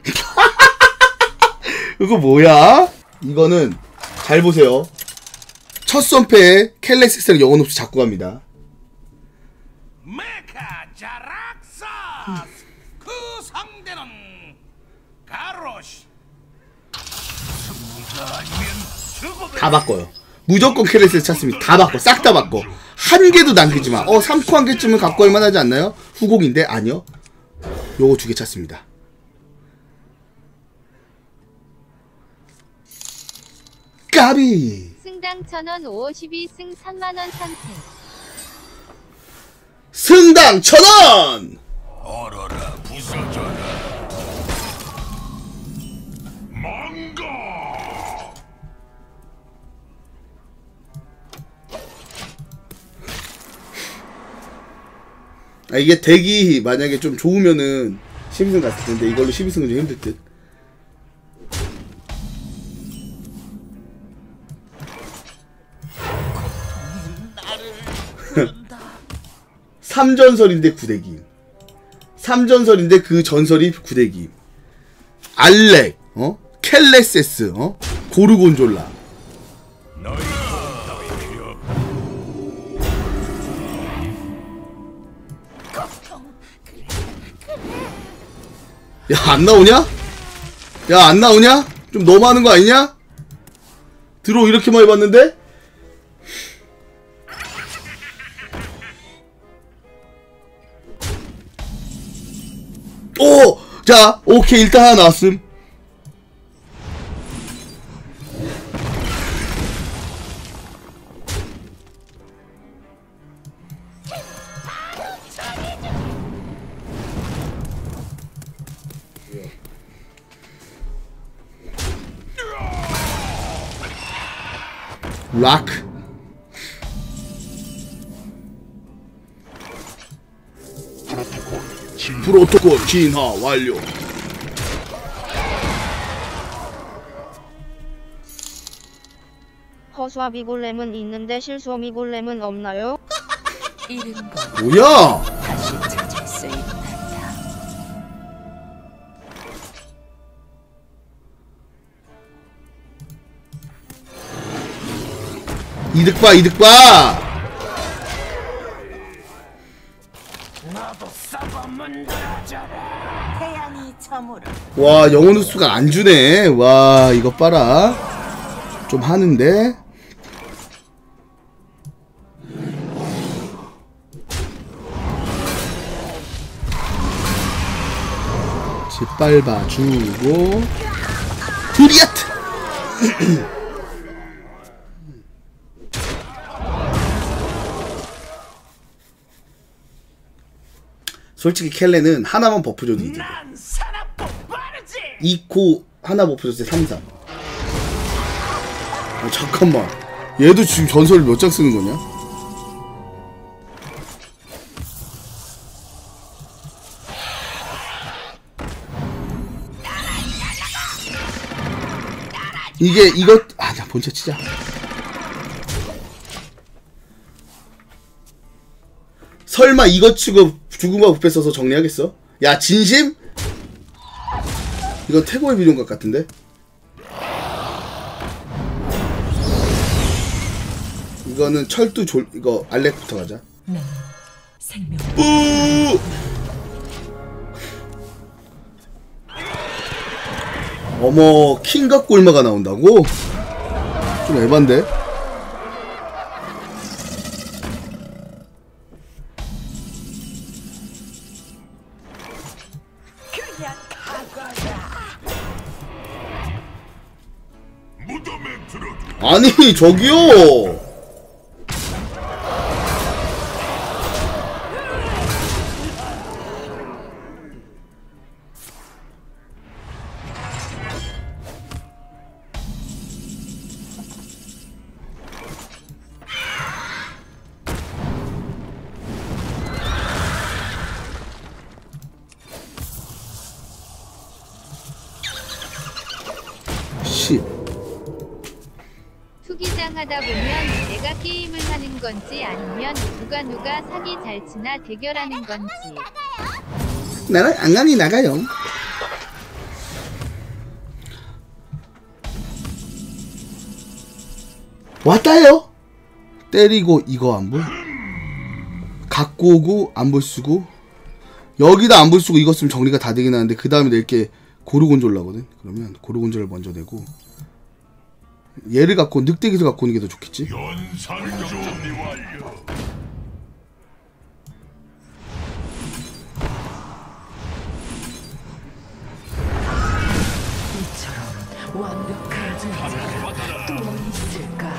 이거 뭐야? 이거는 잘 보세요. 첫 선패에 켈레스랑 영혼 없이 잡고 갑니다. 메카 자락사스 그 상대는 가로시 승리가 아니면 다 바꿔요. 무조건 켈레스 찾습니다. 다 바꿔. 싹 다 바꿔. 한 개도 남기지 마. 3코 한 개쯤은 갖고 올 만하지 않나요? 후곡인데? 아니요. 요거 2개 찾습니다. 까비! 승당 1000원 52승 3만원 선택. 승당 1000원! 얼어라 부서져라 망가 이게 덱이 만약에 좀 좋으면은 12승 갔을 텐데 이걸로 12승은 좀 힘들 듯. 삼전설인데 9대기. 3전설인데 그 전설이 9대기. 알렉, 켈레세스, 고르곤졸라. 야, 안 나오냐? 야, 안 나오냐? 좀 너무 하는 거 아니냐? 드로우 이렇게 많이 봤는데? 오! 자, 오케이. 일단 하나 나왔음. 락. 프로토콜 진화 완료. 허수아 미골렘은 있는데 실수어 미골렘은 없나요? 뭐야? 다시 찾을 수 있단다. 이득 봐, 이득 봐. 나도 썩어 문드러져라 태양이 저물어. 와, 영혼 흡수가 안 주네. 와, 이거 봐라. 좀 하는데. 짓밟아 주고. 두리아트. 솔직히 켈레는 하나만 버프 줘도 이득. 난 사납고 빠르지 2코 하나 버프 줬을 때 3, 3. 잠깐만. 얘도 지금 전설을 몇 장 쓰는 거냐? 이거 나 본체 치자. 설마 이거 치고 죽음과 부패 써서 정리하겠어? 야, 진심? 이건 태고의 비룡각 같은데? 이거는 철두 이거 알렉부터 가자. 생명. 뿌! 어머, 킹각 골마가 나온다고? 좀 에반데? 그냥 가거라. 무덤에 들어 아니, 저기요! 투기장 하다 보면 내가 게임을 하는 건지 아니면 누가 사기 잘 치나 대결하는 건지. 나는 안강이 나가요. 왔다요. 때리고 이거 안볼 갖고 오고 안볼 쓰고 여기다 안볼 쓰고 이거 쓰면 정리가 다 되긴 하는데 그 다음에 낼 게 고르곤졸라거든. 그러면 고르곤졸을 먼저 내고 얘를 갖고 늑대기를 갖고 오는 게 더 좋겠지. 연상 준비 완료. 이처럼 완벽한 존재가 또 있을까?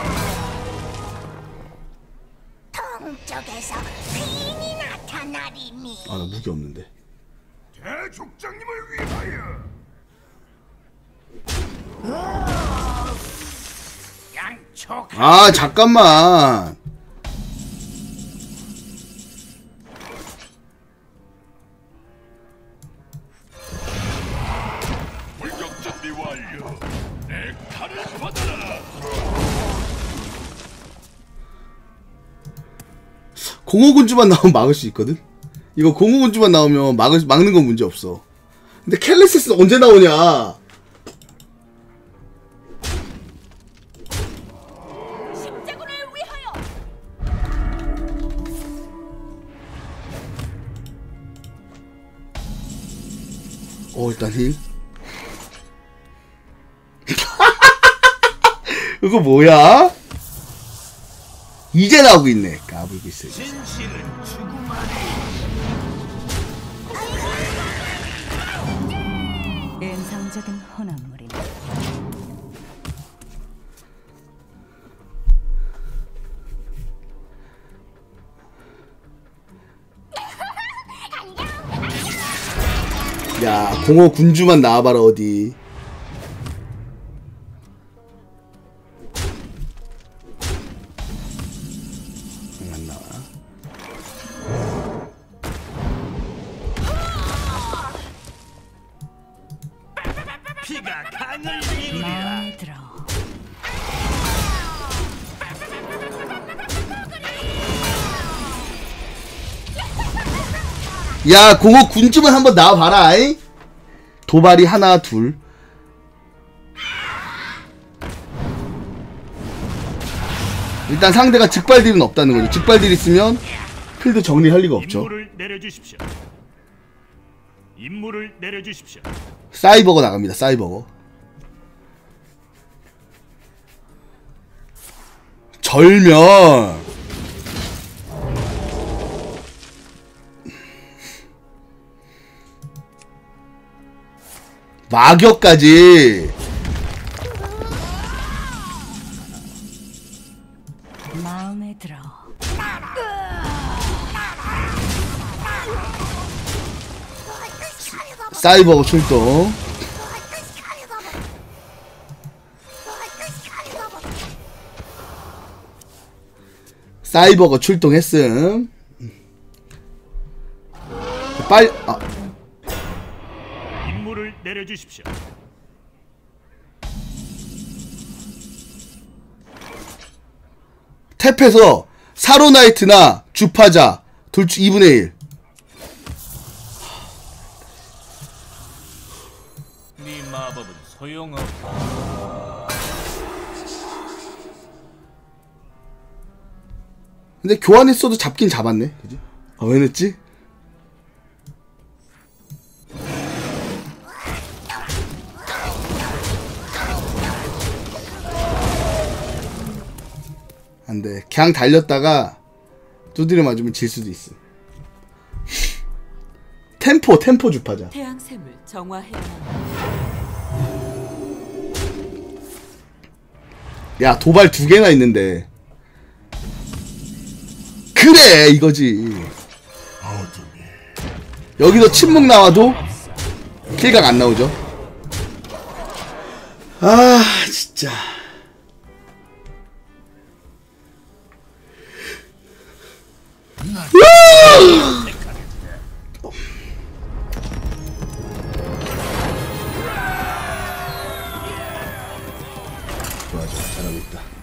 동쪽에서 귀인이 나타나리니. 아 나 무기 없는데. 대족장님을 위하여. 양촉. 아 잠깐만. 물격 준비 완료. 내 칼을 받아라. 공허군주만 나오면 막을 수 있거든. 이거 공허군주만 나오면 막는 건 문제 없어. 근데 켈레시스는 언제 나오냐? 십자군을 위하여. 일단 힐. 이거 뭐야? 이제 나오고 있네. 까불고 있어. 진실은 죽음 안에. 인상적인 혼합물이네. 야, 공허 군주만 나와봐라 어디. 안 나와. 피가 강을 이루리라. 마음에 들어. 야, 공허 군주만 한번 나와봐라. 잉? 도발이 하나 둘. 일단 상대가 직발딜은 없다는 거죠. 직발딜 있으면 필드 정리할 리가 없죠. 임무를 내려주십시오. 임무를 내려주십시오. 사이버거 나갑니다. 사이버거. 절멸. 마격까지. 마음에 들어. 사이버거 출동. 사이버거 출동했음. 빨리 임무를 내려주십시오. 탭해서 사로나이트나 주파자 둘 중 2분의 1. 네 마법은 소용없다. 근데 교환했어도 잡긴 잡았네. 그지? 왜 냈지? 안돼. 그냥 달렸다가 두드려 맞으면 질 수도 있어. 템포 주파자. 태양샘을 정화해야 야, 도발 2개나 있는데. 그래, 이거지. 여기서 침묵 나와도 킬각 안 나오죠. 아, 진짜. 좋아, 잘하고 있다.